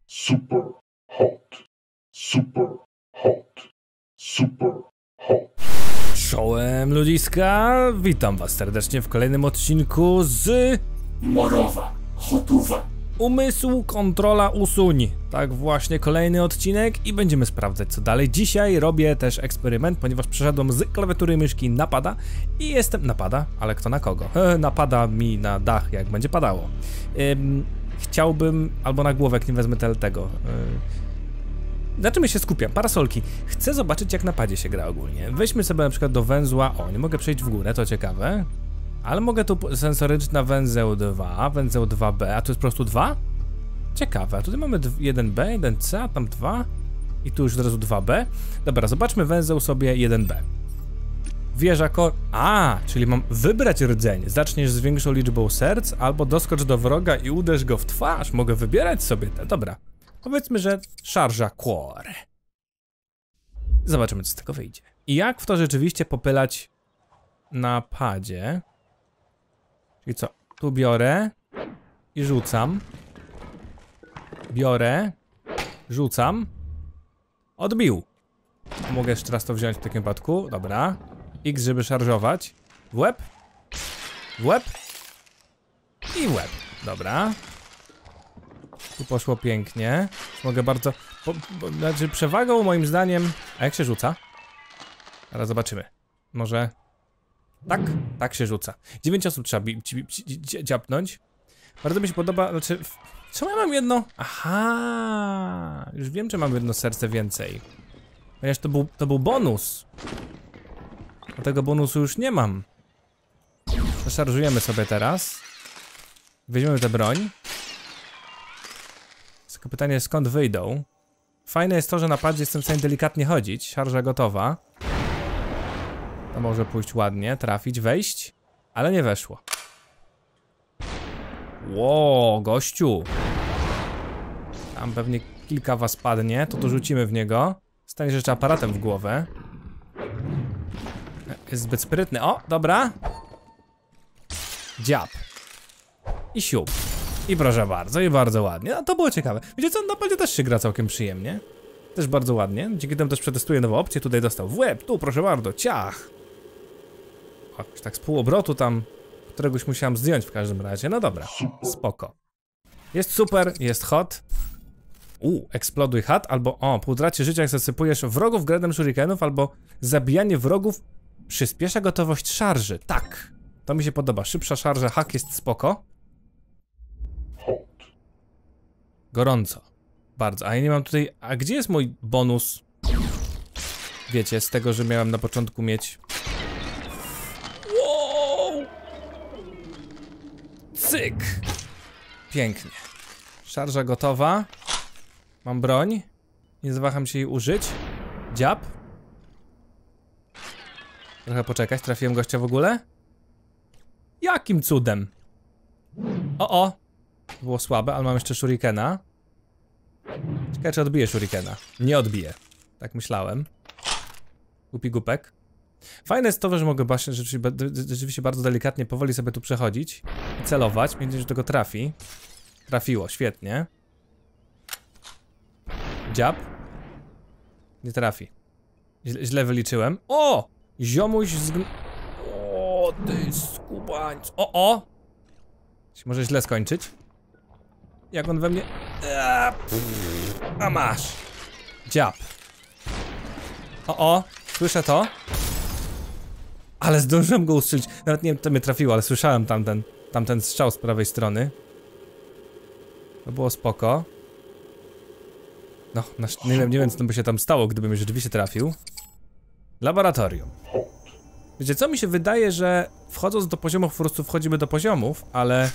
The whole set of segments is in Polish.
Super hot. Super hot. Super hot. Czołem ludziska, witam was serdecznie w kolejnym odcinku z Morowa. Hotowa. Umysł, kontrola, usuń. Tak właśnie, kolejny odcinek i będziemy sprawdzać co dalej. Dzisiaj robię też eksperyment, ponieważ przeszedłem z klawiatury myszki na pada i jestem... Napada? Ale kto na kogo? Napada mi na dach, jak będzie padało. Chciałbym... Albo na głowę, jak nie wezmę tego... Na czym ja się skupiam? Parasolki. Chcę zobaczyć, jak na padzie się gra ogólnie. Weźmy sobie na przykład do węzła... O, nie mogę przejść w górę, to ciekawe. Ale mogę tu sensoryczna węzeł 2, węzeł 2B, a tu jest po prostu 2? Ciekawe, a tutaj mamy 1B, 1C, a tam 2 i tu już od razu 2B. Dobra, zobaczmy węzeł sobie 1B. Wieża czyli mam wybrać rdzeń. Zaczniesz z większą liczbą serc, albo doskocz do wroga i uderz go w twarz. Mogę wybierać sobie te, dobra. Powiedzmy, że szarża core. Zobaczymy, co z tego wyjdzie. I jak w to rzeczywiście popylać na padzie. Czyli co? Tu biorę i rzucam. Biorę, rzucam. Odbił. Mogę jeszcze raz to wziąć w takim wypadku. Dobra. X, żeby szarżować. W łeb. W łeb. I w łeb. Dobra. Tu poszło pięknie. Mogę bardzo... Znaczy przewagą moim zdaniem... A jak się rzuca? Teraz zobaczymy. Może... Tak się rzuca. 9 osób trzeba dziapnąć. Bardzo mi się podoba, znaczy... Czemu ja mam jedno? Aha, już wiem, że mam jedno serce więcej. Ponieważ to był bonus. A tego bonusu już nie mam. Zaszarżujemy sobie teraz. Weźmiemy tę broń. Tylko pytanie, skąd wyjdą? Fajne jest to, że na padzie jestem w stanie delikatnie chodzić. Szarża gotowa. To może pójść ładnie, trafić, wejść. Ale nie weszło. Ło, gościu. Tam pewnie kilka was padnie, to rzucimy w niego. Staniesz jeszcze aparatem w głowę. Jest zbyt sprytny. O, dobra. Dziab. I siup. I proszę bardzo, i bardzo ładnie. A to było ciekawe. Wiecie co, na padzie też się gra całkiem przyjemnie. Też bardzo ładnie. Dzięki temu też przetestuję nową opcję. Tutaj dostał w łeb, tu proszę bardzo, ciach. O, tak z pół obrotu tam, któregoś musiałem zdjąć w każdym razie. No dobra, spoko. Jest super, jest hot. Eksploduj hat, albo po utracie życia jak zasypujesz wrogów gradem shurikenów, albo zabijanie wrogów przyspiesza gotowość szarży. Tak, to mi się podoba. Szybsza szarża, hak jest spoko. Gorąco. Bardzo. A ja nie mam tutaj... A gdzie jest mój bonus? Wiecie, z tego, że miałem na początku mieć... Wow! Cyk! Pięknie. Szarża gotowa. Mam broń. Nie zawaham się jej użyć. Dziab. Trochę poczekać. Trafiłem gościa w ogóle? Jakim cudem? Było słabe, ale mam jeszcze shurikena. Ciekawe, czy odbije shurikena. Nie odbije. Tak myślałem. Głupi głupek. Fajne jest to, że mogę właśnie rzeczywiście bardzo delikatnie, powoli sobie tu przechodzić i celować. Miejmy nadzieję, że tego trafi. Trafiło, świetnie. Dziab. Nie trafi. Źle wyliczyłem. O! Ziomuś O, ty skubańc. Może źle skończyć. Jak on we mnie... A masz. Dziab. Słyszę to. Ale zdążyłem go ustrzelić. Nawet nie wiem, to mnie trafiło, ale słyszałem tamten strzał z prawej strony. To było spoko. No, nie wiem, co by się tam stało, gdybym już rzeczywiście trafił. Laboratorium. Wiecie co, mi się wydaje, że wchodząc do poziomów, po prostu wchodzimy do poziomów, ale...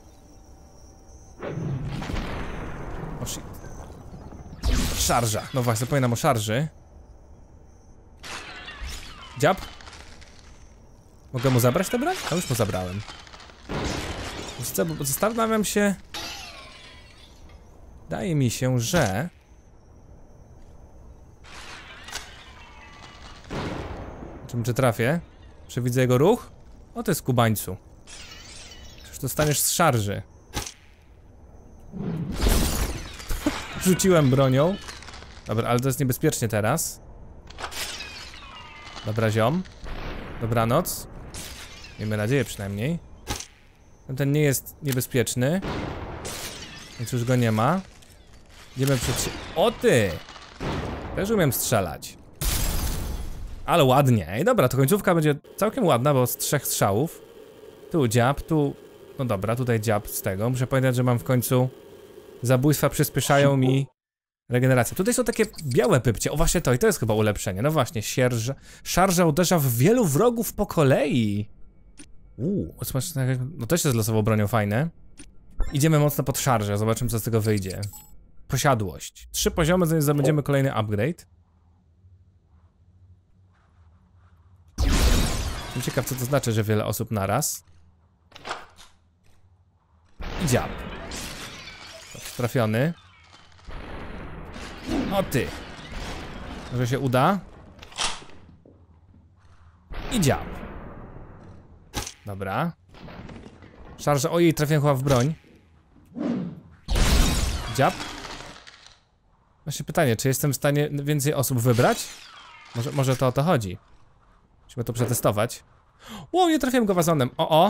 O shit. Szarża. No właśnie, zapominam o szarży. Dziab. Mogę mu zabrać tę broń? A już mu zabrałem. Zastanawiam się... Wydaje mi się, że... Czy trafię? Przewidzę jego ruch? O, ty skubańcu. Przecież dostaniesz z szarży. Rzuciłem bronią. Dobra, ale to jest niebezpiecznie teraz. Dobra, ziom. Dobranoc. Miejmy nadzieję przynajmniej. Ten nie jest niebezpieczny. Więc już go nie ma. Idziemy przed siebie. O ty! Też umiem strzelać. Ale ładnie. Ej, dobra, to końcówka będzie całkiem ładna, bo z 3 strzałów. Tu dziab, tu... No dobra, tutaj dziab z tego. Muszę pamiętać, że mam w końcu... Zabójstwa przyspieszają mi regenerację. Tutaj są takie białe pypcie. O właśnie to, i to jest chyba ulepszenie. No właśnie, szarża uderza w wielu wrogów po kolei. No też jest losową bronią fajne. Idziemy mocno pod szarżę, zobaczymy co z tego wyjdzie. Posiadłość. 3 poziomy, zanim zdobędziemy kolejny upgrade. Jestem ciekaw co to znaczy, że wiele osób naraz. I dziab. Trafiony. O ty. Może się uda? I dziab. Dobra. Szarża, ojej, trafiłem chyba w broń. Dziab. Właśnie pytanie, czy jestem w stanie więcej osób wybrać? Może to o to chodzi. Musimy to przetestować. Ło, nie trafiłem go wazonem. O.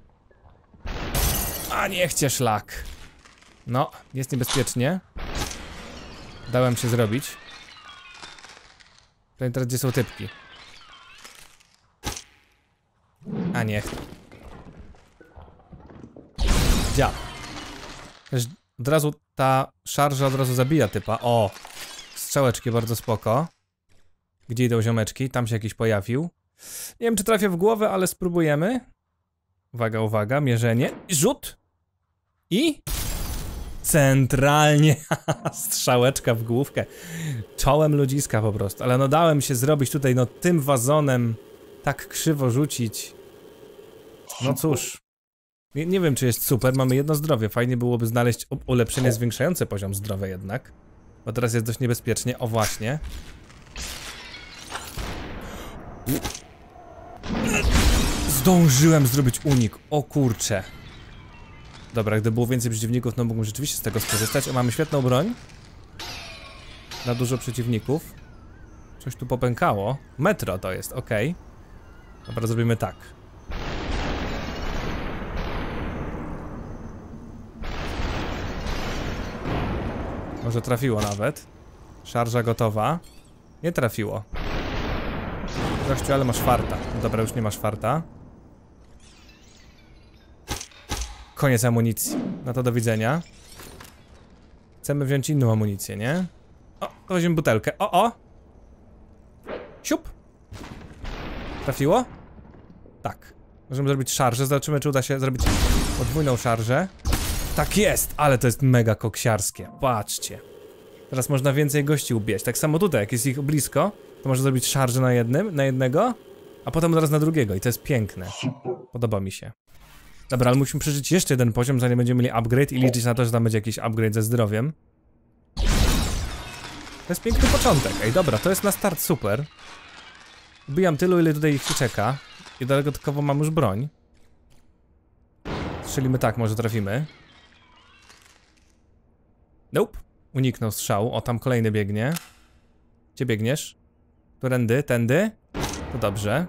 A niech cię szlak. No, jest niebezpiecznie. Dałem się zrobić. Tutaj teraz gdzie są typki? A niech. Dziab. Od razu ta szarża od razu zabija typa. O! Strzałeczki bardzo spoko. Gdzie idą ziomeczki? Tam się jakiś pojawił. Nie wiem czy trafię w głowę, ale spróbujemy. Uwaga, uwaga, mierzenie. Rzut! I... Centralnie. Strzałeczka w główkę. Czołem ludziska po prostu. Ale no dałem się zrobić tutaj, no tym wazonem tak krzywo rzucić. No cóż. Nie wiem czy jest super, mamy 1 zdrowie. Fajnie byłoby znaleźć ulepszenie zwiększające poziom zdrowia jednak. Bo teraz jest dość niebezpiecznie. O właśnie. Zdążyłem zrobić unik. O kurcze. Dobra, gdyby było więcej przeciwników, no mógłbym rzeczywiście z tego skorzystać. O, mamy świetną broń. Na dużo przeciwników. Coś tu popękało. Metro to jest, ok. Dobra, zrobimy tak. Może trafiło nawet. Szarża gotowa. Nie trafiło. Gościu, ale masz farta. Dobra, już nie masz farta. Koniec amunicji. No to do widzenia. Chcemy wziąć inną amunicję, nie? O, to weźmiemy butelkę. O! Siup! Trafiło? Tak. Możemy zrobić szarżę. Zobaczymy, czy uda się zrobić podwójną szarżę. Tak jest! Ale to jest mega koksiarskie. Patrzcie. Teraz można więcej gości ubijać. Tak samo tutaj, jak jest ich blisko, to można zrobić szarżę na jednego, a potem zaraz na drugiego. I to jest piękne. Podoba mi się. Dobra, ale musimy przeżyć jeszcze 1 poziom, zanim będziemy mieli upgrade i liczyć na to, że tam będzie jakiś upgrade ze zdrowiem. To jest piękny początek. Ej, dobra, to jest na start super. Ubijam tylu, ile tutaj ich się czeka. I dodatkowo mam już broń. Strzelimy tak, może trafimy. Nope. Uniknął strzału. O, tam kolejny biegnie. Gdzie biegniesz? Którędy? Tędy? To dobrze.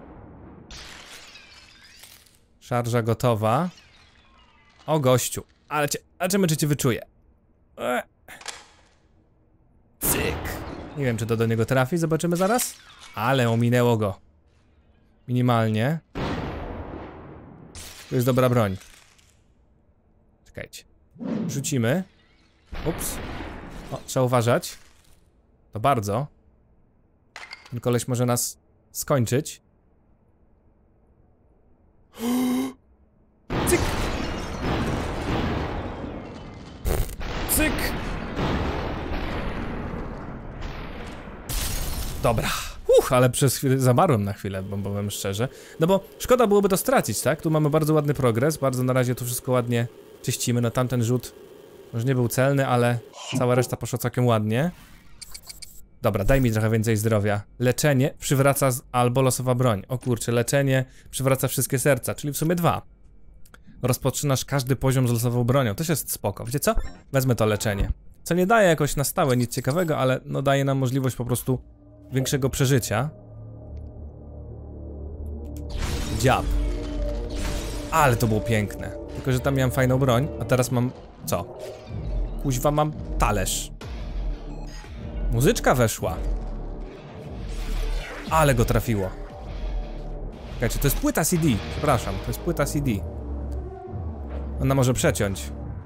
Szarża gotowa. O gościu. Ale czy cię wyczuję. Cyk. Nie wiem czy to do niego trafi, zobaczymy zaraz. Ale ominęło go. Minimalnie. To jest dobra broń. Czekajcie. Rzucimy. Ups. O, trzeba uważać. To bardzo. Ten koleś może nas skończyć. Cyk! Cyk! Dobra. Ale przez chwilę zamarłem na chwilę, bo powiem szczerze. No bo szkoda byłoby to stracić, tak? Tu mamy bardzo ładny progres, bardzo na razie tu wszystko ładnie czyścimy. No tamten rzut może nie był celny, ale cała reszta poszła całkiem ładnie. Dobra, daj mi trochę więcej zdrowia. Leczenie przywraca albo losowa broń. O kurczę, leczenie przywraca wszystkie serca, czyli w sumie 2. Rozpoczynasz każdy poziom z losową bronią. To jest spoko. Wiecie co? Wezmę to leczenie. Co nie daje jakoś na stałe nic ciekawego, ale no daje nam możliwość po prostu większego przeżycia. Dziab. Ale to było piękne. Tylko, że tam miałem fajną broń, a teraz mam... co? Kuźwa, mam talerz. Muzyczka weszła. Ale go trafiło. Czekajcie, to jest płyta CD. Przepraszam, to jest płyta CD. Ona może przeciąć.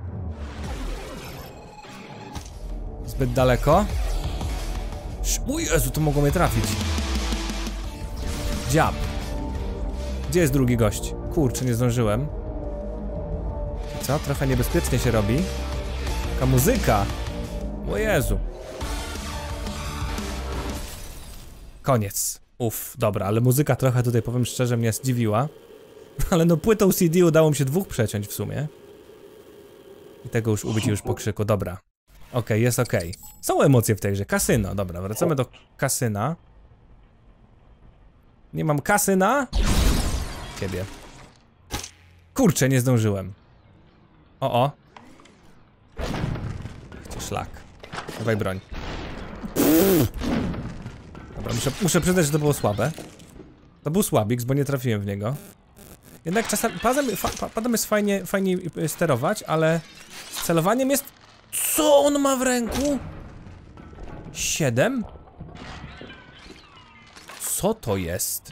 Zbyt daleko. O Jezu, to mogło mnie trafić. Dziab. Gdzie jest drugi gość? Kurczę, nie zdążyłem. I co? Trochę niebezpiecznie się robi. Taka muzyka. O Jezu. Koniec. Uff, dobra, ale muzyka trochę tutaj, powiem szczerze, mnie zdziwiła. Ale no płytą CD udało mi się 2 przeciąć w sumie. I tego już ubić już po krzyku, dobra. Okej, jest okej. Są emocje w tej grze. Kasyno, dobra, wracamy do kasyna. Nie mam kasyna. Ciebie. Kurczę, nie zdążyłem. O. Szlak. Dawaj broń. Dobra, muszę przyznać, że to było słabe. To był słabik, bo nie trafiłem w niego. Jednak czasami padem jest fajnie sterować, ale z celowaniem jest... Co on ma w ręku? 7? Co to jest?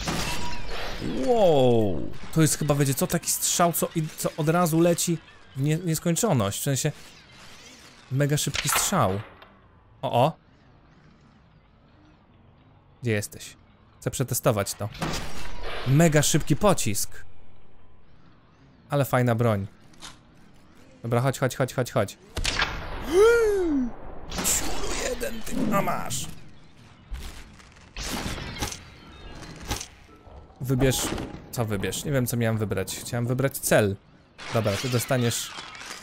Wow. To jest chyba, wiecie co, taki strzał, co od razu leci w nieskończoność. W sensie... Mega szybki strzał. O. Gdzie jesteś? Chcę przetestować to. Mega szybki pocisk. Ale fajna broń. Dobra, chodź. Ciulu jeden, ty... A masz. Wybierz... Co wybierz? Nie wiem, co miałem wybrać. Chciałem wybrać cel. Dobra, ty dostaniesz...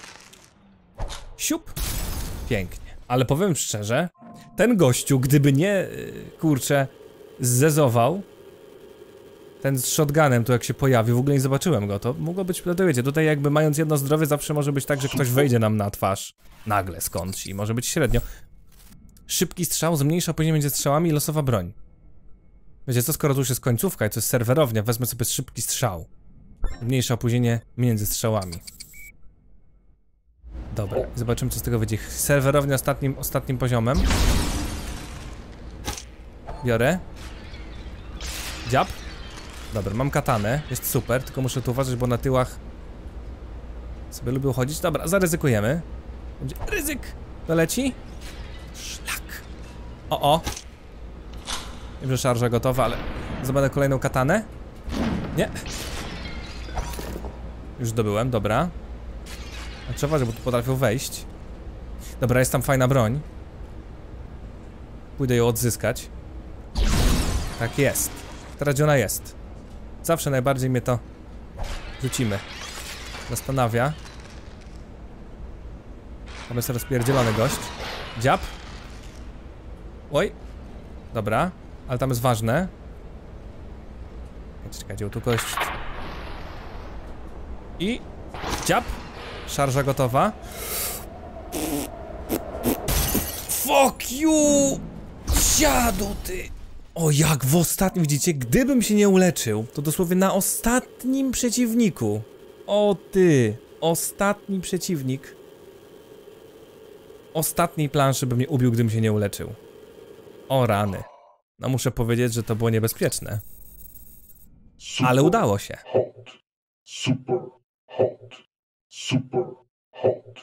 Siup. Pięknie. Ale powiem szczerze, ten gościu, gdyby nie, kurczę, zezował, ten z shotgunem tu jak się pojawił, w ogóle nie zobaczyłem go, to mogło być, to wiecie, tutaj jakby mając jedno zdrowie zawsze może być tak, że ktoś wejdzie nam na twarz. Nagle skądś i może być średnio. Szybki strzał zmniejsza opóźnienie między strzałami i losowa broń. Wiecie co, skoro tu już jest końcówka i to jest serwerownia, wezmę sobie szybki strzał. Zmniejsza opóźnienie między strzałami. Dobra, zobaczymy co z tego wyjdzie. Serwerownia ostatnim poziomem. Biorę. Dziab. Dobra, mam katanę, jest super, tylko muszę tu uważać, bo na tyłach sobie lubią chodzić. Dobra, zaryzykujemy. Będzie ryzyk. Doleci. Szlak. O. Wiem, że szarża gotowa, ale zobaczę kolejną katanę. Nie. Już zdobyłem, dobra. A trzeba uważać, bo tu potrafią wejść. Dobra, jest tam fajna broń. Pójdę ją odzyskać. Tak jest. Teraz gdzie ona jest? Zawsze najbardziej mnie to rzucimy. Zastanawia. Tam jest rozpierdzielony gość. Dziab. Oj. Dobra. Ale tam jest ważne. Czekajcie, tu kogoś... I... Dziab. Szarża gotowa. Fuck you! Siadu ty! O, jak w ostatnim, widzicie, gdybym się nie uleczył, to dosłownie na ostatnim przeciwniku. O ty, ostatni przeciwnik. Ostatniej planszy by mnie ubił, gdybym się nie uleczył. O rany. No muszę powiedzieć, że to było niebezpieczne. Ale udało się. Hot. Super hot. Super hot.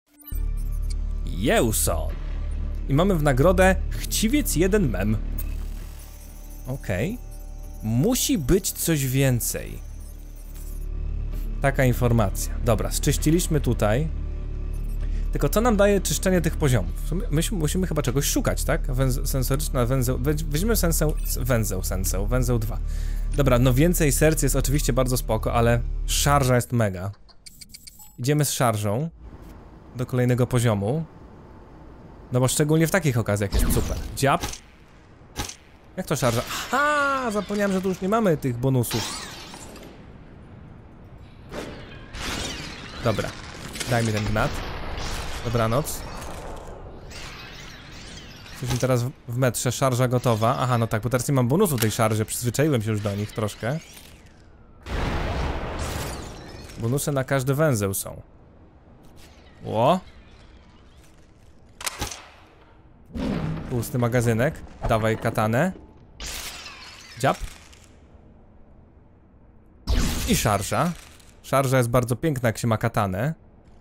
Jeuson. I mamy w nagrodę chciwiec 1 mem. Okej. Musi być coś więcej. Taka informacja. Dobra, czyściliśmy tutaj. Tylko co nam daje czyszczenie tych poziomów? Musimy chyba czegoś szukać, tak? Sensoryczna węzeł... Weźmiemy węzeł 2. Dobra, no więcej serc jest oczywiście bardzo spoko, ale szarża jest mega. Idziemy z szarżą do kolejnego poziomu. No bo szczególnie w takich okazjach jest super. Dziab. Jak to szarża? Aha! Zapomniałem, że tu już nie mamy tych bonusów. Dobra. Daj mi ten gnat. Dobranoc. Jesteśmy teraz w metrze, szarża gotowa. Aha, no tak, bo teraz nie mam bonusu tej szarży, przyzwyczaiłem się już do nich troszkę. Bonusy na każdy węzeł są. Ło! Pusty magazynek. Dawaj katanę. Dziab. I szarża. Szarża jest bardzo piękna, jak się ma katanę.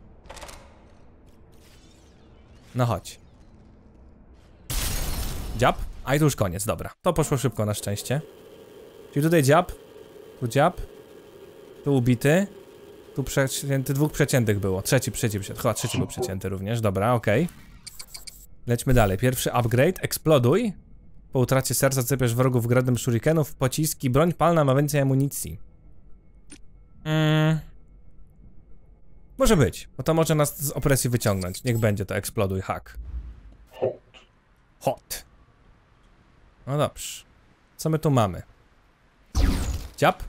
No chodź. Dziab. A i to już koniec, dobra. To poszło szybko na szczęście. Czyli tutaj dziab. Tu dziab. Tu ubity. Tu przecięty, dwóch przeciętych było. Trzeci chyba trzeci był przecięty również. Dobra, okej. Lećmy dalej. Pierwszy upgrade. Eksploduj. Po utracie serca cepiesz wrogów gradem shurikenów, pociski, broń palna ma więcej amunicji. Może być, bo to może nas z opresji wyciągnąć. Niech będzie to eksploduj hack. Hot. No dobrze. Co my tu mamy? Dziab?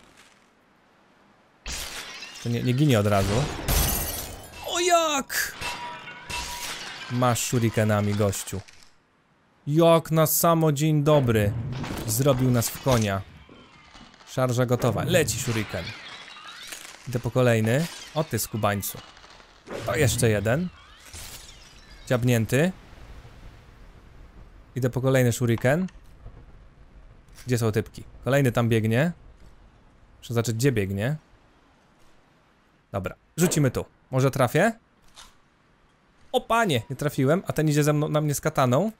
To nie ginie od razu. O jak! Masz shurikenami, gościu. Jak na samo dzień dobry zrobił nas w konia. Szarża gotowa. Leci shuriken. Idę po kolejny. O ty skubańcu. To jeszcze jeden. Dziabnięty. Idę po kolejny shuriken. Gdzie są typki? Kolejny tam biegnie. Muszę zobaczyć, gdzie biegnie. Dobra, rzucimy tu. Może trafię? O panie, nie trafiłem, a ten idzie ze mną, na mnie z kataną.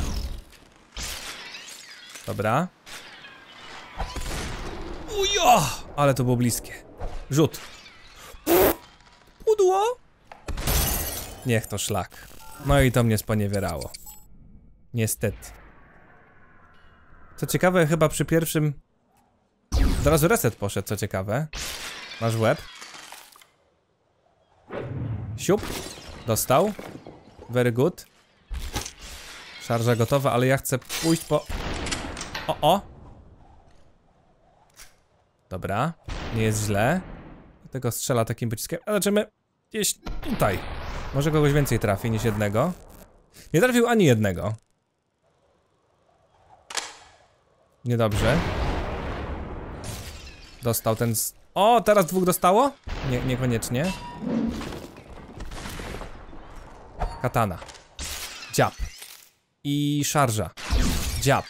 Dobra. Ujo! Ale to było bliskie. Rzut. Pudło? Niech to szlak. No i to mnie sponiewierało. Niestety. Co ciekawe, chyba przy pierwszym... Od razu reset poszedł, co ciekawe. Masz łeb. Siup. Dostał. Very good. Szarża gotowa, ale ja chcę pójść po... O! Dobra. Nie jest źle. Tego strzela takim pociskiem. A zobaczymy gdzieś tutaj. Może kogoś więcej trafi niż jednego. Nie trafił ani jednego. Niedobrze. Dostał ten z... O, teraz dwóch dostało? Nie, niekoniecznie. Katana. Dziab. I szarża. Dziab.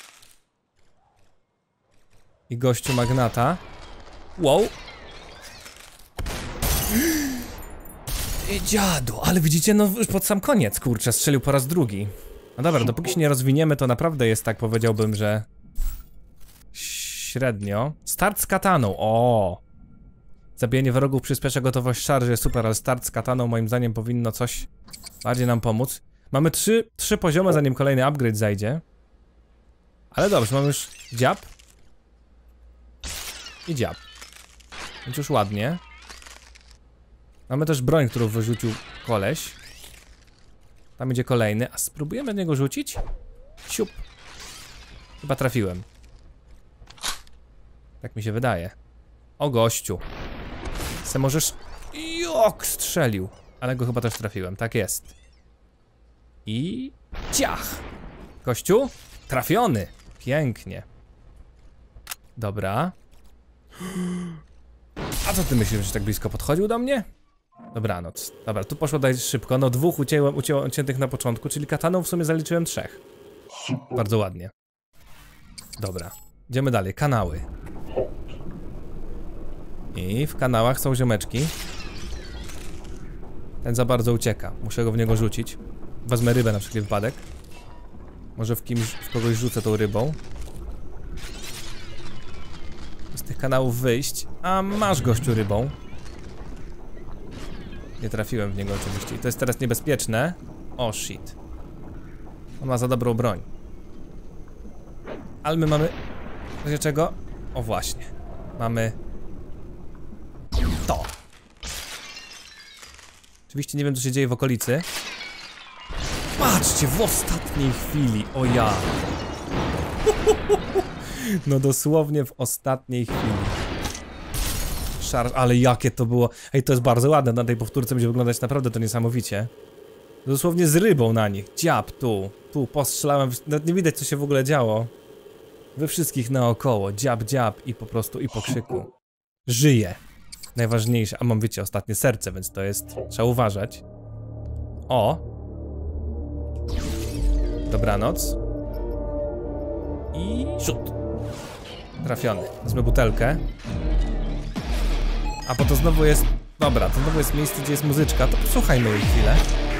I gościu magnata. Wow. I dziadu, ale widzicie, no już pod sam koniec, kurczę, strzelił po raz drugi. No dobra, dopóki się nie rozwiniemy, to naprawdę jest tak, powiedziałbym, że... średnio. Start z kataną, o. Zabijanie wrogów przyspiesza gotowość szarży, super, ale start z kataną moim zdaniem powinno coś bardziej nam pomóc. Mamy trzy poziomy, zanim kolejny upgrade zajdzie. Ale dobrze, mamy już dziab. I dziab. Więc już ładnie. Mamy też broń, którą wyrzucił koleś. Tam idzie kolejny, a spróbujemy z niego rzucić? Siup. Chyba trafiłem. Tak mi się wydaje. O gościu. Se możesz... Jok, strzelił. Ale go chyba też trafiłem, tak jest. I... ciach! Gościu? Trafiony! Pięknie. Dobra. A co ty myślisz, że tak blisko podchodził do mnie? Dobranoc. Dobra, tu poszło dać szybko. No dwóch uciętych na początku, czyli kataną w sumie zaliczyłem 3. Bardzo ładnie. Dobra. Idziemy dalej. Kanały. I w kanałach są ziomeczki. Ten za bardzo ucieka. Muszę go w niego rzucić. Wezmę rybę na wszelki wypadek. Może w kogoś rzucę tą rybą. Z tych kanałów wyjść. A masz gościu rybą. Nie trafiłem w niego oczywiście. I to jest teraz niebezpieczne. O shit. On ma za dobrą broń. Ale my mamy... Wiecie czego? O właśnie. Mamy... to. Oczywiście nie wiem, co się dzieje w okolicy. Patrzcie, w ostatniej chwili. O ja. No dosłownie w ostatniej chwili. Ale jakie to było. Ej, to jest bardzo ładne. Na tej powtórce będzie wyglądać naprawdę to niesamowicie. Dosłownie z rybą na nich. Dziab, tu postrzelałem, nawet nie widać co się w ogóle działo. We wszystkich naokoło, dziab i po prostu i po krzyku. Żyje. Najważniejsze, a mam wiecie, ostatnie serce, więc to jest, trzeba uważać. O! Dobranoc. I rzut. Trafiony. Wezmę butelkę. A po to znowu jest, dobra, to znowu jest miejsce, gdzie jest muzyczka, to posłuchajmy jej chwilę.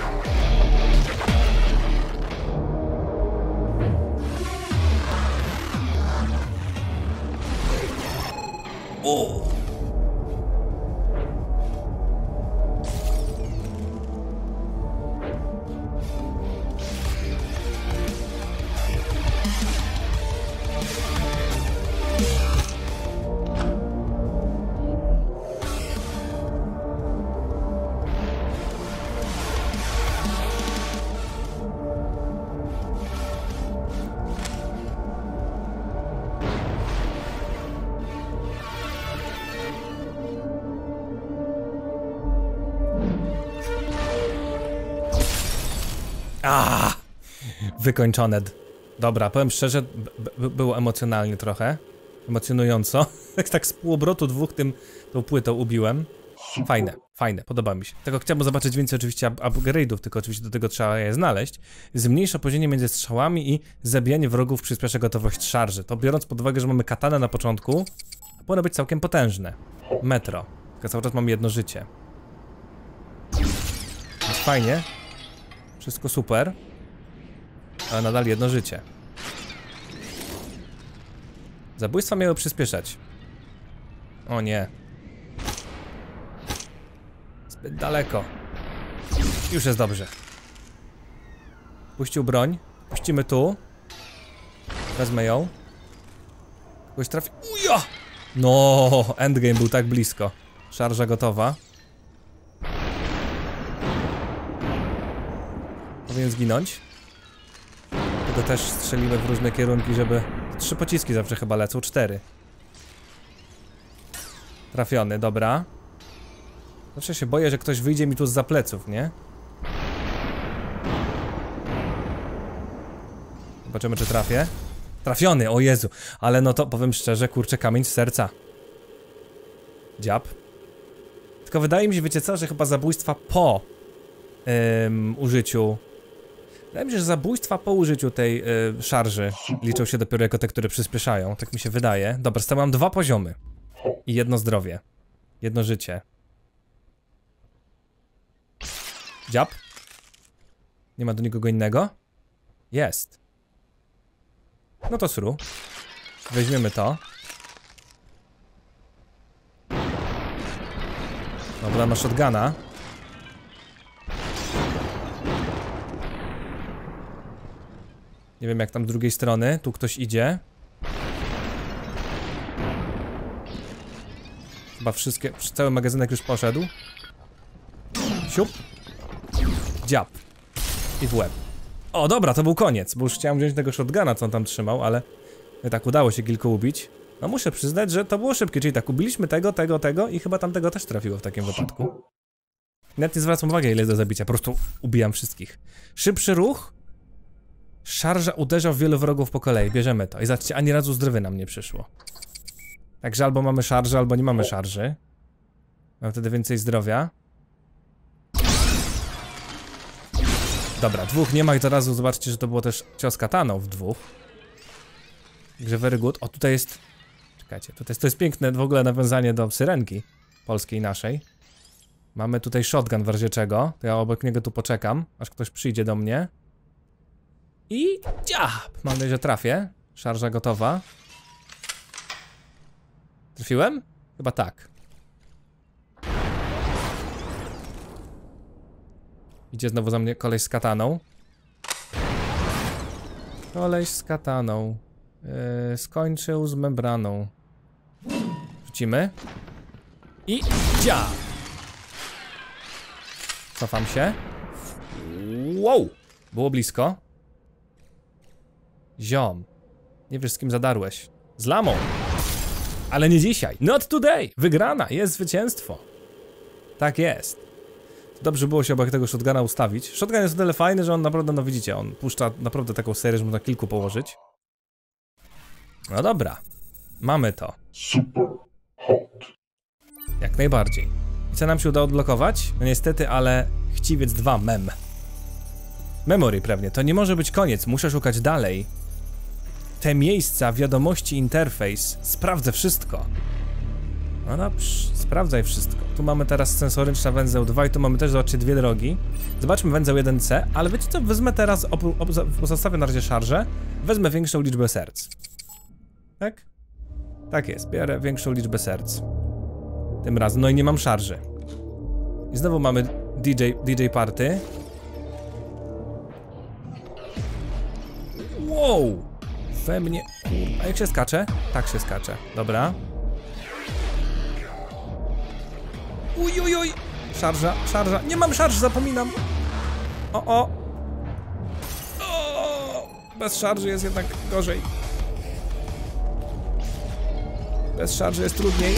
O! Wykończone. Dobra, powiem szczerze, było emocjonalnie trochę. Emocjonująco. Tak z półobrotu dwóch tą płytą ubiłem. Fajne, podoba mi się. Tego chciałbym zobaczyć więcej oczywiście upgrade'ów, tylko oczywiście do tego trzeba je znaleźć. Zmniejsza opóźnienie między strzałami i zabijanie wrogów przyspiesza gotowość szarży. To biorąc pod uwagę, że mamy katanę na początku, powinno być całkiem potężne. Metro. Tylko cały czas mamy jedno życie. Więc fajnie. Wszystko super. Ale nadal jedno życie. Zabójstwa miały przyspieszać. O nie. Zbyt daleko. Już jest dobrze. Puścił broń. Puścimy tu. Wezmę ją. Kogoś trafi. Uja! No, endgame był tak blisko. Szarża gotowa. Powinien zginąć. Tego też strzelimy w różne kierunki, żeby... 3 pociski zawsze chyba lecą, 4. Trafiony, dobra. Zawsze się boję, że ktoś wyjdzie mi tu zza pleców, nie? Zobaczymy, czy trafię. Trafiony, o Jezu. Ale no to powiem szczerze, kurczę, kamień z serca. Dziab. Tylko wydaje mi się, wiecie co, że chyba zabójstwa po użyciu... Wydaje mi się, że zabójstwa po użyciu tej szarży liczą się dopiero jako te, które przyspieszają. Tak mi się wydaje. Dobra, z tego mam 2 poziomy. I 1 zdrowie. 1 życie. Dziab. Nie ma do nikogo innego? Jest. No to sru. Weźmiemy to. Dobra, ma shotguna. Nie wiem jak tam z drugiej strony. Tu ktoś idzie. Chyba cały magazynek już poszedł. Siup. Dziab. I w łeb. O, dobra, to był koniec, bo już chciałem wziąć tego shotguna, co on tam trzymał, ale tak udało się kilku ubić. No muszę przyznać, że to było szybkie, czyli tak, ubiliśmy tego i chyba tamtego też trafiło w takim wypadku. Nawet nie zwracam uwagi, ile jest do zabicia, po prostu ubijam wszystkich. Szybszy ruch. Szarża uderza w wielu wrogów po kolei, bierzemy to. I zobaczcie, ani razu zdrowie nam nie przyszło. Także albo mamy szarżę, albo nie mamy szarży. Mam wtedy więcej zdrowia. Dobra, 2 nie ma i zaraz zobaczcie, że to było też cios kataną w 2. Także very good. O, tutaj jest... Czekajcie, to jest piękne w ogóle nawiązanie do syrenki polskiej naszej. Mamy tutaj shotgun w razie czego. To ja obok niego tu poczekam, aż ktoś przyjdzie do mnie. I dziab! Mam nadzieję, że trafię. Szarża gotowa. Trafiłem? Chyba tak. Idzie znowu za mnie koleś z kataną. Koleś z kataną. Skończył z membraną. Rzucimy. I dziab! Cofam się. Wow! Było blisko. Ziom. Nie wiesz z kim zadarłeś. Z lamą. Ale nie dzisiaj. Not today. Wygrana. Jest zwycięstwo. Tak jest. Dobrze było się obok tego shotguna ustawić. Shotgun jest o tyle fajny, że on naprawdę, no widzicie, on puszcza naprawdę taką serię, że można kilku położyć. No dobra. Mamy to. Super hot. Jak najbardziej. I co nam się udało odblokować? No niestety, ale Chciwiec 2 mem. Memory pewnie. To nie może być koniec. Muszę szukać dalej. Te miejsca, wiadomości, interfejs. Sprawdzę wszystko. No dobrze, sprawdzaj wszystko. Tu mamy teraz sensoryczny węzeł 2 i tu mamy też, zobaczcie, dwie drogi. Zobaczmy węzeł 1C, ale wiecie co, wezmę teraz, zostawię na razie szarżę, wezmę większą liczbę serc. Tak? Tak jest, biorę większą liczbę serc. Tym razem, no i nie mam szarży. I znowu mamy DJ party. Wow! We mnie, a jak się skacze? Tak się skacze, dobra. Uj. Szarża. Nie mam szarż, zapominam. O. Bez szarży jest jednak gorzej. Bez szarży jest trudniej.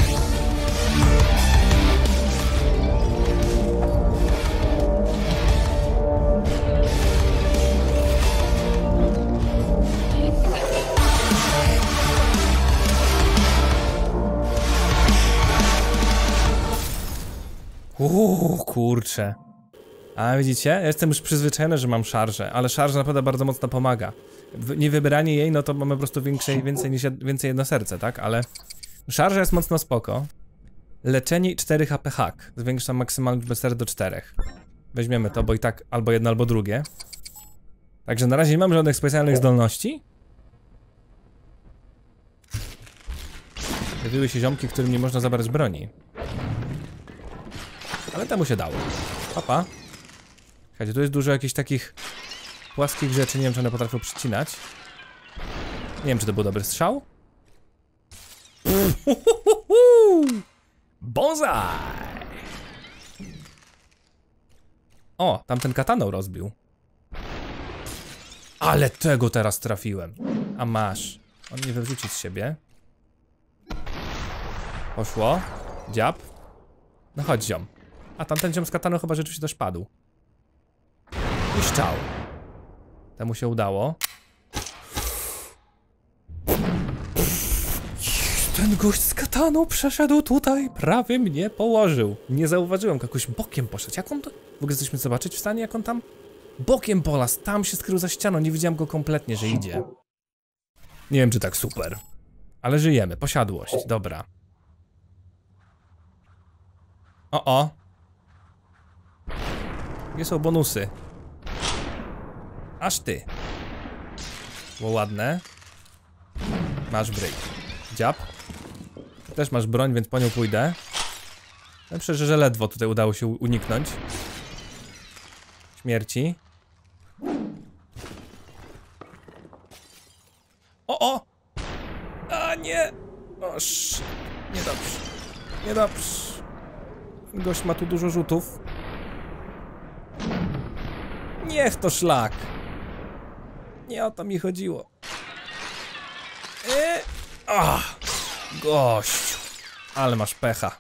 Kurczę. A widzicie? Ja jestem już przyzwyczajony, że mam szarżę, ale szarża naprawdę bardzo mocno pomaga. Niewybieranie jej, no to mamy po prostu więcej jedno serce, tak? Ale szarża jest mocno spoko. Leczenie 4 HP hack. Zwiększa maksymalną liczbę serc do 4. Weźmiemy to, bo i tak albo jedno, albo drugie. Także na razie nie mam żadnych specjalnych zdolności. Pojawiły się ziomki, którym nie można zabrać broni. Ale temu się dało. Papa. Słuchajcie, tu jest dużo jakichś takich płaskich rzeczy, nie wiem, czy one potrafią przycinać. Nie wiem, czy to był dobry strzał. Bonsai! O, tamten kataną rozbił. Ale tego teraz trafiłem. A masz. On nie wyrzuci z siebie. Poszło. Dziab. No chodź, ziom. A tamten ziom z kataną chyba rzeczywiście też padł. I szczał. Temu się udało. Ten gość z kataną przeszedł tutaj, prawie mnie położył. Nie zauważyłem, jakoś bokiem poszedł. Jak on to... W ogóle jesteśmy zobaczyć w stanie, jak on tam... Bokiem polazł, tam się skrył za ścianą, nie widziałem go kompletnie, że idzie. Nie wiem, czy tak super. Ale żyjemy, posiadłość, dobra. O. Gdzie są bonusy? Aż ty. Było ładne. Masz bryk. Dziab. Też masz broń, więc po nią pójdę. Myślę, że ledwo tutaj udało się uniknąć śmierci. O! A nie! Oż. Niedobrze. Niedobrze. Gość ma tu dużo rzutów. Niech to szlak. Nie o to mi chodziło. Gościu. Ale masz pecha.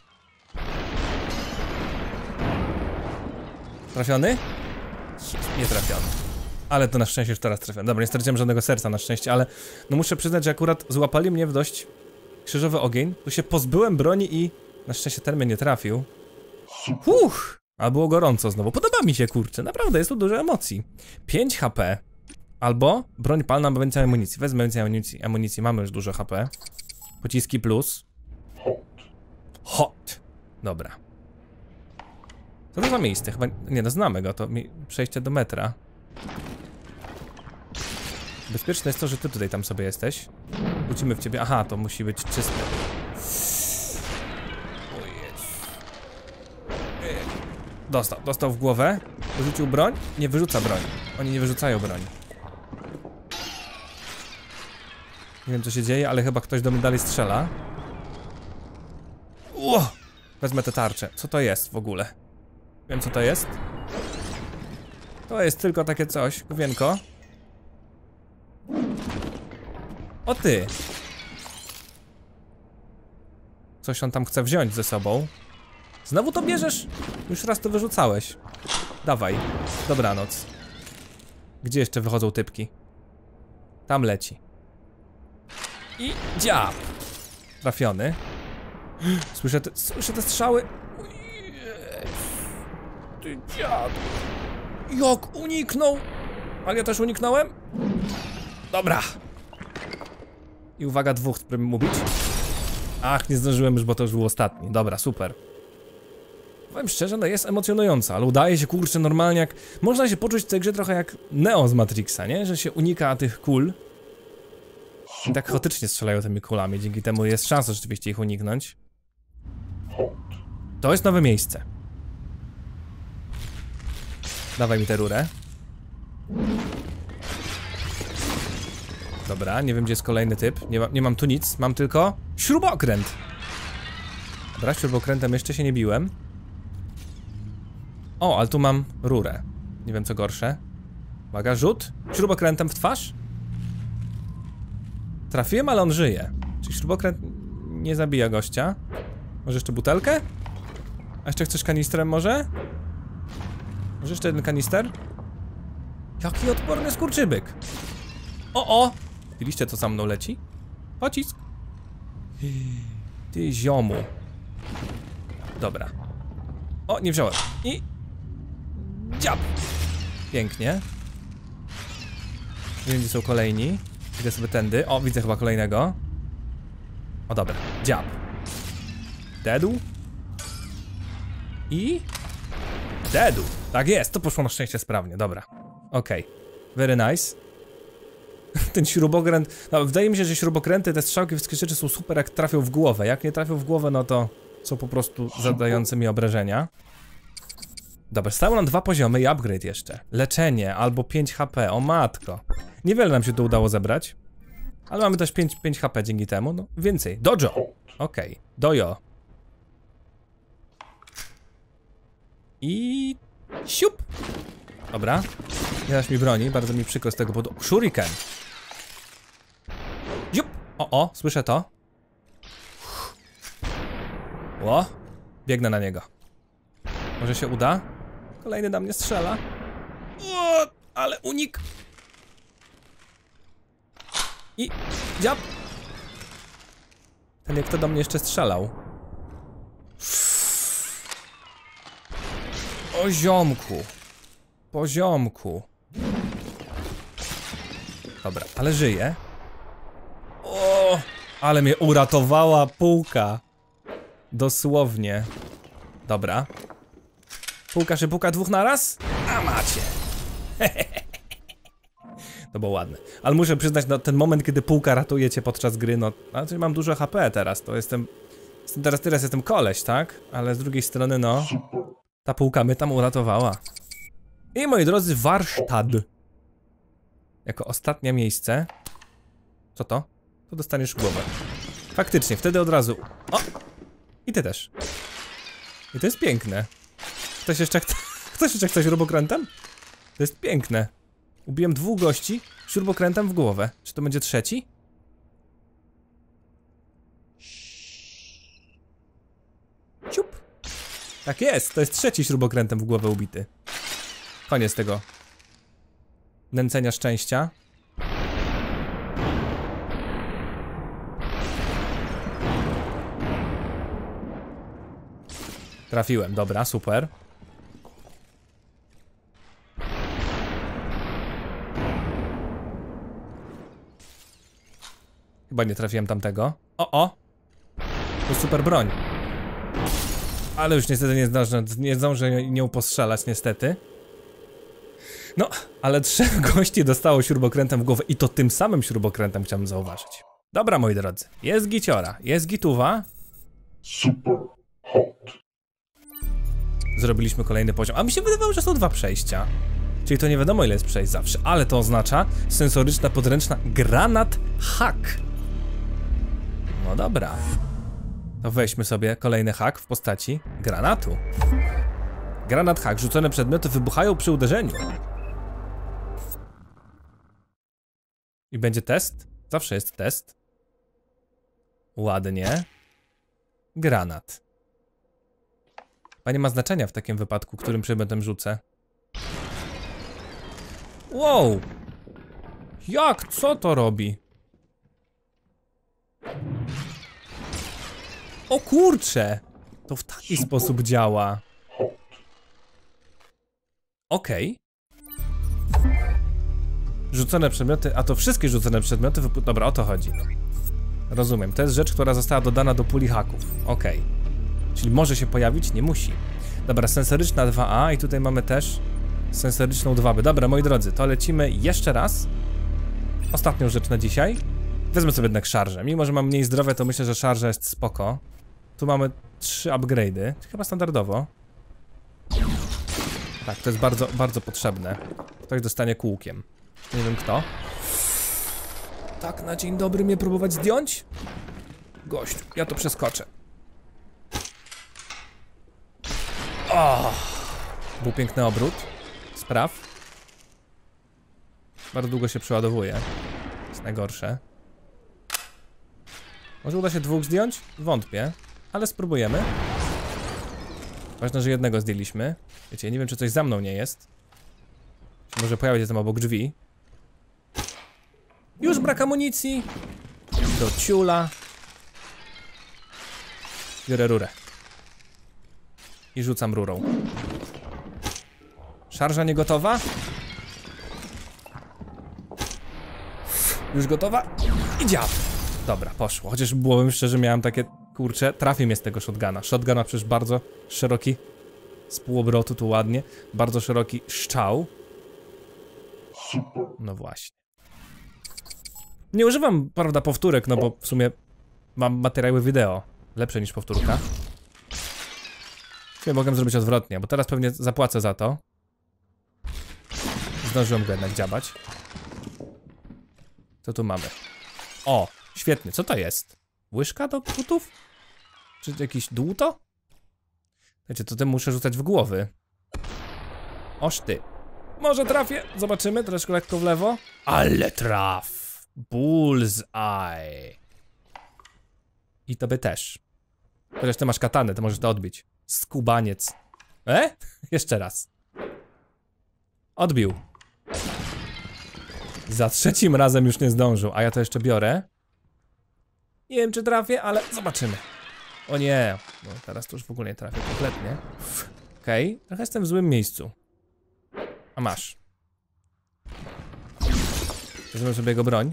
Trafiony? Nie trafiony. Ale to na szczęście już teraz trafiony. Dobra, nie straciłem żadnego serca na szczęście, ale no muszę przyznać, że akurat złapali mnie w dość krzyżowy ogień. Tu się pozbyłem broni i na szczęście ten mnie nie trafił. A było gorąco znowu. Podoba mi się, kurczę. Naprawdę, jest tu dużo emocji. 5 HP. Albo broń palna ma więcej amunicji. Wezmę więcej amunicji. Mamy już dużo HP. Pociski plus. Hot. Dobra. Co to za miejsce? Chyba... Nie, no znamy go. To przejście do metra. Bezpieczne jest to, że ty tutaj tam sobie jesteś. Wrócimy w ciebie. Aha, to musi być czyste. Dostał w głowę. Wyrzucił broń? Nie wyrzuca broni. Oni nie wyrzucają broni. Nie wiem, co się dzieje, ale chyba ktoś do mnie dalej strzela. Wezmę tę tarczę. Co to jest w ogóle? Wiem, co to jest. To jest tylko takie coś. Główienko. O ty! Coś on tam chce wziąć ze sobą. Znowu to bierzesz? Już raz to wyrzucałeś. Dawaj. Dobranoc. Gdzie jeszcze wychodzą typki? Tam leci. I dziab. Trafiony. Słyszę te strzały. Ty dziad. Jak uniknął? Ale ja też uniknąłem? Dobra. I uwaga, dwóch spróbujmy mówić. Ach, nie zdążyłem już, bo to już był ostatni. Dobra, super. Powiem szczerze, no jest emocjonująca, ale udaje się, kurczę, normalnie jak... Można się poczuć w tej grze trochę jak Neo z Matrixa, nie? Że się unika tych kul. I tak chaotycznie strzelają tymi kulami, dzięki temu jest szansa rzeczywiście ich uniknąć. To jest nowe miejsce. Dawaj mi tę rurę. Dobra, nie wiem gdzie jest kolejny typ. Nie mam tu nic, mam tylko śrubokręt. Dobra, śrubokrętem jeszcze się nie biłem. O, ale tu mam rurę. Nie wiem co gorsze. Uwaga, rzut. Śrubokrętem w twarz. Trafiłem, ale on żyje. Czyli śrubokręt nie zabija gościa. Może jeszcze butelkę? A jeszcze chcesz kanistrem może? Może jeszcze jeden kanister? Jaki odporny skurczybyk. O! Widzieliście co za mną leci? Pocisk. Ty ziomu. Dobra. O, nie wziąłem. I... dziab. Pięknie. Nie wiem gdzie są kolejni. Idę sobie tędy. O, widzę chyba kolejnego. O, dobra. Dziab. Dedu. I... dedu. Tak jest, to poszło na szczęście sprawnie, dobra. Okej. Very nice. Ten śrubokręt... No, wydaje mi się, że śrubokręty, te strzałki, wszystkie rzeczy są super jak trafią w głowę. Jak nie trafią w głowę, no to są po prostu zadające mi obrażenia. Dobra, stało nam 2 poziomy i upgrade jeszcze. Leczenie albo 5 HP, o matko. Niewiele nam się tu udało zebrać. Ale mamy też 5 HP dzięki temu, no więcej. Dojo! Okej, dojo. I... siup! Dobra. Nie dasz mi broni, bardzo mi przykro z tego powodu. Shuriken! Jup! O, słyszę to. Ło! Biegnę na niego. Może się uda? Kolejny na mnie strzela. O, ale unik! I... dziab! Ten jak to do mnie jeszcze strzelał. Poziomku. Poziomku. Dobra, ale żyje. O, ale mnie uratowała półka. Dosłownie. Dobra. Półka, szypułka, 2 naraz? A macie. To było ładne. Ale muszę przyznać, no, ten moment, kiedy półka ratuje cię podczas gry, no... Znaczy mam dużo HP teraz, to jestem... Teraz jestem koleś, tak? Ale z drugiej strony, no... Ta półka mnie tam uratowała. I moi drodzy, warsztat. Jako ostatnie miejsce. Co to? To dostaniesz w głowę. Faktycznie, wtedy od razu. O! I ty też. I to jest piękne. Ktoś jeszcze chce śrubokrętem? To jest piękne. Ubiłem 2 gości śrubokrętem w głowę. Czy to będzie trzeci? Ciup. Tak jest, to jest trzeci śrubokrętem w głowę ubity. Koniec tego nęcenia szczęścia. Trafiłem, dobra, super. Chyba nie trafiłem tamtego. O! To super broń. Ale już niestety nie zdążę nią postrzelać, niestety. No, ale 3 gości dostało śrubokrętem w głowę i to tym samym śrubokrętem chciałbym zauważyć. Dobra, moi drodzy, jest giciora, jest gituwa. Super hot. Zrobiliśmy kolejny poziom, a mi się wydawało, że są 2 przejścia. Czyli to nie wiadomo ile jest przejść zawsze, ale to oznacza sensoryczna, podręczna granat hack. No dobra. To weźmy sobie kolejny hack w postaci granatu. Granat hack, rzucone przedmioty wybuchają przy uderzeniu. I będzie test? Zawsze jest test. Ładnie. Granat. Chyba nie ma znaczenia w takim wypadku, którym przedmiotem rzucę. Wow! Jak? Co to robi? O kurcze! To w taki sposób działa. Okej. Rzucone przedmioty, a to wszystkie rzucone przedmioty dobra, o to chodzi. Rozumiem, to jest rzecz, która została dodana do puli haków. Okej. Czyli może się pojawić? Nie musi. Dobra, sensoryczna 2A i tutaj mamy też sensoryczną 2B. Dobra, moi drodzy, to lecimy jeszcze raz. Ostatnią rzecz na dzisiaj. Wezmę sobie jednak szarżę. Mimo że mam mniej zdrowia, to myślę, że szarża jest spoko. Tu mamy 3 upgrade'y. Chyba standardowo. Tak, to jest bardzo, bardzo potrzebne. Ktoś dostanie kółkiem. Nie wiem kto. Tak, na dzień dobry mnie próbować zdjąć? Gościu, ja to przeskoczę. O! Był piękny obrót. Spraw. Bardzo długo się przeładowuje. To jest najgorsze. Może uda się 2 zdjąć? Wątpię. Ale spróbujemy. Ważne, że jednego zdjęliśmy. Wiecie, nie wiem, czy coś za mną nie jest. Może pojawić się tam obok drzwi. Już brak amunicji. Do ciula. Biorę rurę. I rzucam rurą. Szarża nie gotowa? Już gotowa? I działa. Dobra, poszło. Chociaż byłem szczerze, miałem takie... Kurczę, trafił mnie z tego shotguna. Shotgun ma przecież bardzo szeroki... Z półobrotu tu ładnie. Bardzo szeroki strzał. No właśnie. Nie używam, prawda, powtórek, no bo w sumie mam materiały wideo lepsze niż powtórka. Mogę zrobić odwrotnie, bo teraz pewnie zapłacę za to. Zdążyłem go jednak dziabać. Co tu mamy? O, świetnie, co to jest? Łyżka do butów? Czy jakiś dłuto? Wiecie, to tym muszę rzucać w głowy. Oż ty. Może trafię, zobaczymy, troszkę lekko w lewo. Ale traf! Bullseye. I tobie też. Chociaż ty masz katanę, to możesz to odbić. Skubaniec. Jeszcze raz. Odbił. Za trzecim razem już nie zdążył, a ja to jeszcze biorę. Nie wiem, czy trafię, ale zobaczymy. O nie, no teraz to już w ogóle nie trafię kompletnie. Okej, trochę jestem w złym miejscu. A masz. Weźmy sobie jego broń.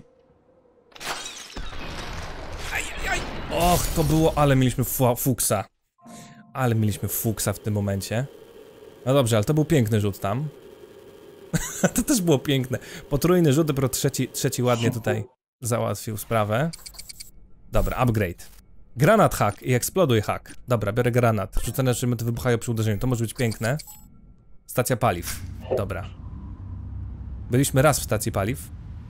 Ajajaj. Och, to było, ale mieliśmy fuksa. Ale mieliśmy fuksa w tym momencie. No dobrze, ale to był piękny rzut tam. To też było piękne. Potrójny rzut, dopiero trzeci ładnie tutaj załatwił sprawę. Dobra, upgrade. Granat hack i eksploduj hack. Dobra, biorę granat. Rzucone przedmioty wybuchają przy uderzeniu. To może być piękne. Stacja paliw. Dobra. Byliśmy raz w stacji paliw.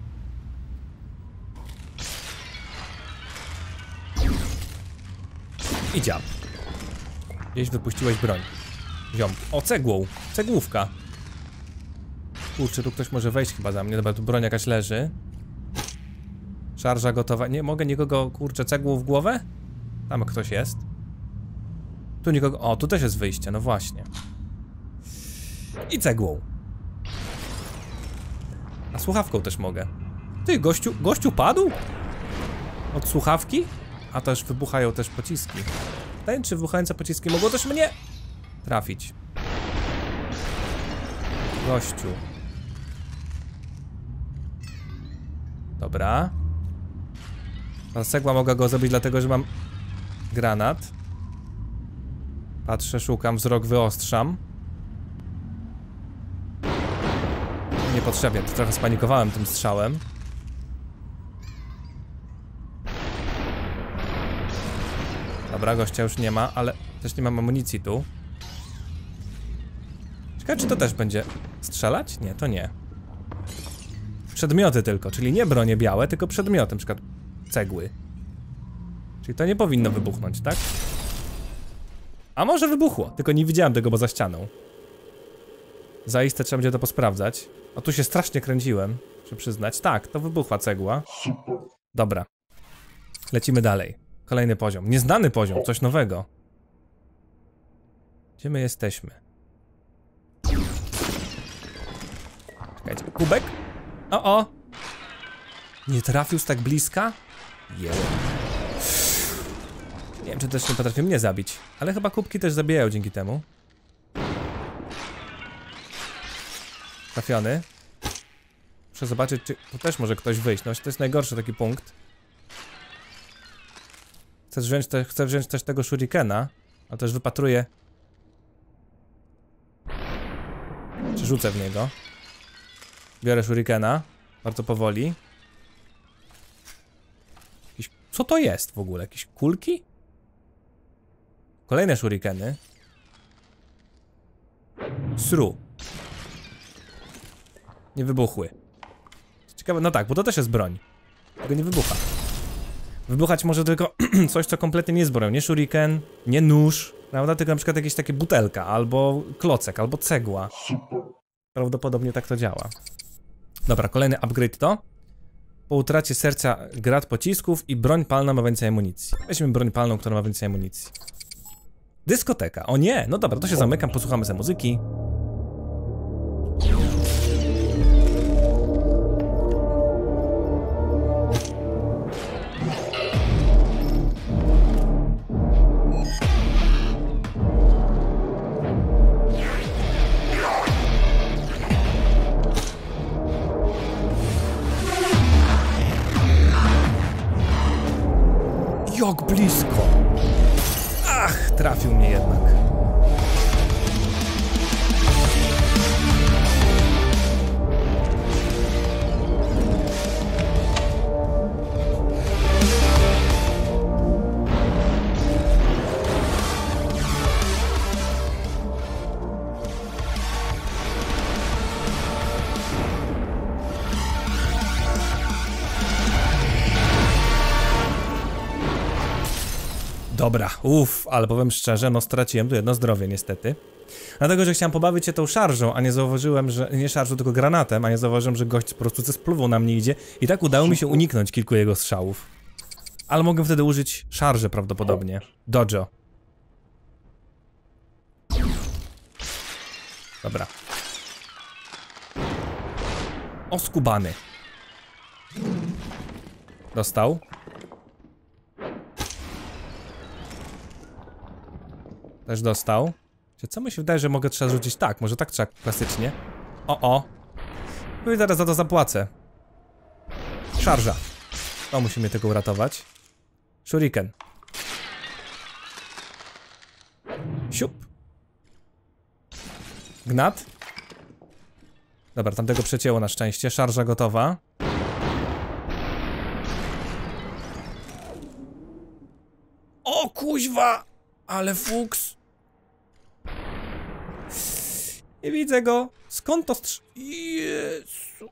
I dział. Gdzieś wypuściłeś broń. Ziom. O, cegłą. Cegłówka. Kurczę, tu ktoś może wejść chyba za mnie. Dobra, tu broń jakaś leży. Szarża gotowa. Nie mogę nikogo, kurczę, cegłą w głowę? Tam ktoś jest. Tu nikogo... O, tu też jest wyjście, no właśnie. I cegłą. A słuchawką też mogę. Ty, gościu padł? Od słuchawki? A też wybuchają też pociski. Ten, czy wybuchające pociski mogło też mnie trafić? Gościu. Dobra. A cegła mogę go zrobić dlatego, że mam granat. Patrzę, szukam, wzrok wyostrzam. Niepotrzebnie, to trochę spanikowałem tym strzałem. Dobra, gościa już nie ma, ale też nie mam amunicji tu. Ciekawe, czy to też będzie strzelać? Nie, to nie. Przedmioty tylko, czyli nie bronie białe, tylko przedmioty, na przykład cegły. Czyli to nie powinno wybuchnąć, tak? A może wybuchło, tylko nie widziałem tego, bo za ścianą. Zaiste trzeba będzie to posprawdzać. A tu się strasznie kręciłem, muszę przyznać. Tak, to wybuchła cegła. Dobra. Lecimy dalej. Kolejny poziom. Nieznany poziom, coś nowego. Gdzie my jesteśmy? Czekajcie, kubek? O! Nie trafił z tak bliska? Jeło. Nie wiem, czy też nie potrafią mnie zabić, ale chyba kubki też zabijają dzięki temu. Trafiony. Muszę zobaczyć, czy tu też może ktoś wyjść. No, to jest najgorszy taki punkt. Chcę wziąć też tego shurikena, a też wypatruję. Czy rzucę w niego? Biorę shurikena. Bardzo powoli. Co to jest w ogóle? Jakieś kulki? Kolejne shurikeny. Sru. Nie wybuchły. Ciekawe, no tak, bo to też jest broń. Tylko nie wybucha. Wybuchać może tylko coś, co kompletnie nie jest bronią. Nie shuriken, nie nóż, prawda? Tylko na przykład jakieś takie butelka, albo klocek, albo cegła. Prawdopodobnie tak to działa. Dobra, kolejny upgrade to. Po utracie serca grad pocisków i broń palna ma więcej amunicji. Weźmy broń palną, która ma więcej amunicji. Dyskoteka. O nie! No dobra, to się zamykam, posłuchamy sobie muzyki. Jak blisko! Ach, trafił mnie jednak. Dobra, ale powiem szczerze, no straciłem tu jedno zdrowie niestety. Dlatego, że chciałem pobawić się tą szarżą, a nie zauważyłem, że... Nie szarżą, tylko granatem, a nie zauważyłem, że gość po prostu ze spluwą na mnie idzie. I tak udało mi się uniknąć kilku jego strzałów. Ale mogę wtedy użyć szarży prawdopodobnie. Dojo. Dobra. Oskubany. Dostał. Też dostał. Co mi się wydaje, że mogę trzeba rzucić tak, może tak trzeba klasycznie. O. No i zaraz za to zapłacę. Szarża. To musimy tego uratować. Shuriken. Siup. Gnat. Dobra, tamtego przecięło na szczęście. Szarża gotowa. O kuźwa! Ale fuks. Nie widzę go. Skąd to Jezu.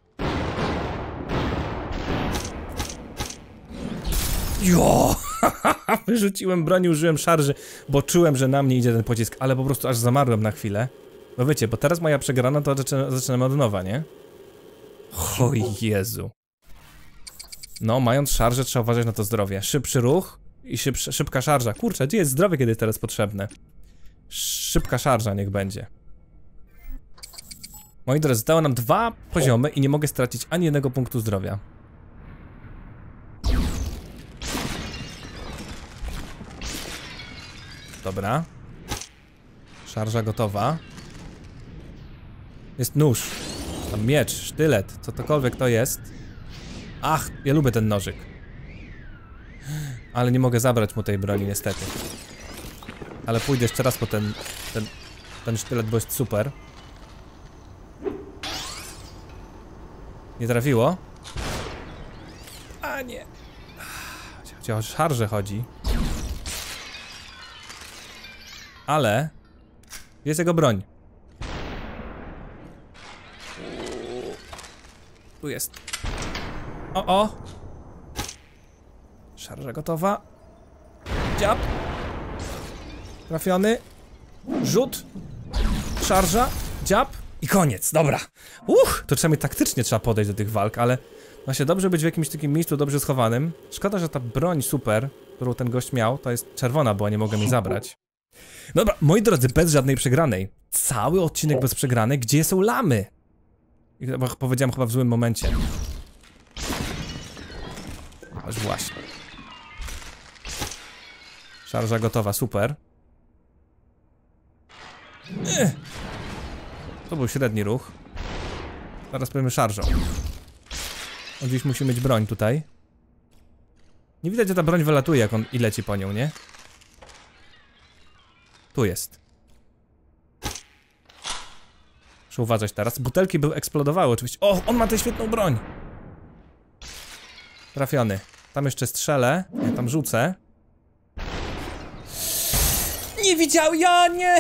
Jo! Wyrzuciłem broń, użyłem szarży, bo czułem, że na mnie idzie ten pocisk, ale po prostu aż zamarłem na chwilę. No wiecie, bo teraz moja przegrana, to zaczynamy od nowa, nie? O Jezu. No, mając szarżę, trzeba uważać na to zdrowie. Szybszy ruch i szybka szarża. Kurczę, gdzie jest zdrowie, kiedy jest teraz potrzebne? Szybka szarża niech będzie. Moi drodzy, zostały nam 2 poziomy i nie mogę stracić ani jednego punktu zdrowia. Dobra. Szarża gotowa. Jest nóż. Tam miecz, sztylet, cokolwiek to jest. Ach, ja lubię ten nożyk. Ale nie mogę zabrać mu tej broni niestety. Ale pójdę jeszcze raz po ten sztylet, bo jest super. Nie trafiło? A nie. Chociaż o szarże chodzi. Ale jest jego broń. Tu jest. O! Szarża gotowa. Dziab. Trafiony. Rzut. Szarża. Dziab. I koniec. Dobra. To czasami taktycznie trzeba podejść do tych walk, ale właśnie dobrze być w jakimś takim miejscu dobrze schowanym. Szkoda, że ta broń super, którą ten gość miał, to jest czerwona, bo nie mogę jej zabrać. Dobra, moi drodzy, bez żadnej przegranej. Cały odcinek bez przegranej. Gdzie są lamy? I powiedziałem chyba w złym momencie. Aż właśnie. Szarża gotowa, super. To był średni ruch. Teraz powiemy szarżą. Gdzieś musi mieć broń tutaj. Nie widać, że ta broń wylatuje, jak on i leci po nią, nie? Tu jest. Muszę uważać teraz. Butelki były eksplodowały oczywiście. O, on ma tę świetną broń. Trafiony. Tam jeszcze strzelę. Ja tam rzucę. Nie widział, ja nie!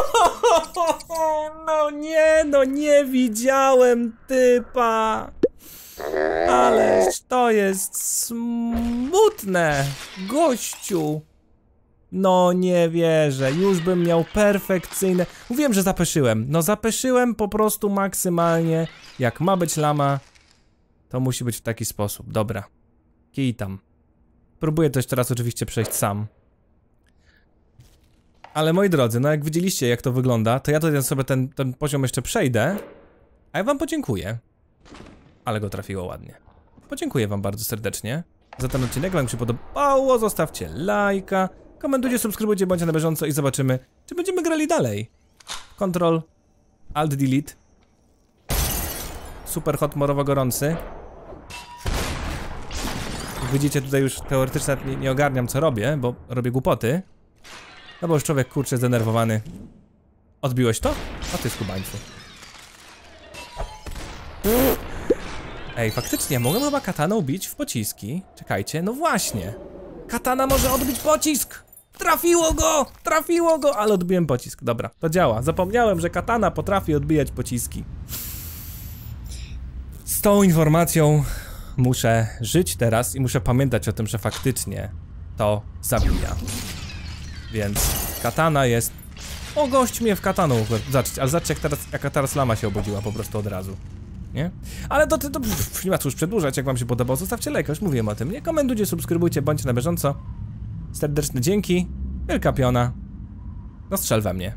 No nie widziałem typa. Ależ to jest smutne, gościu. No nie wierzę, już bym miał perfekcyjne... Mówiłem, że zapeszyłem. No zapeszyłem po prostu maksymalnie. Jak ma być lama, to musi być w taki sposób. Dobra. Kij tam. Próbuję to jeszcze raz oczywiście przejść sam. Ale moi drodzy, no jak widzieliście jak to wygląda, to ja tutaj sobie ten poziom jeszcze przejdę. A ja wam podziękuję. Ale go trafiło ładnie. Podziękuję wam bardzo serdecznie za ten odcinek. Jak wam się podobało, zostawcie lajka, komentujcie, subskrybujcie, bądźcie na bieżąco i zobaczymy, czy będziemy grali dalej. Ctrl, Alt, Delete. Super hot, morowo gorący. Jak widzicie, tutaj już teoretycznie nie ogarniam co robię, bo robię głupoty. No bo już człowiek kurczę zdenerwowany. Odbiłeś to? A ty skubańcu. Ej, faktycznie, mogę chyba kataną bić w pociski. Czekajcie, no właśnie. Katana może odbić pocisk! Trafiło go, ale odbiłem pocisk. Dobra, to działa. Zapomniałem, że katana potrafi odbijać pociski. Z tą informacją muszę żyć teraz i muszę pamiętać o tym, że faktycznie to zabija. Więc katana jest... O, gość mnie w kataną. Zobaczcie, jaka teraz lama się obudziła po prostu od razu. Nie? Ale to nie ma co już przedłużać, jak wam się podobało, zostawcie lajka, już mówiłem o tym, nie? Komentujcie, subskrybujcie, bądźcie na bieżąco. Serdeczne dzięki, wielka piona. No strzel we mnie.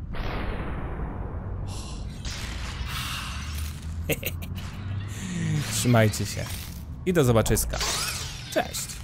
Trzymajcie się i do zobaczyska. Cześć.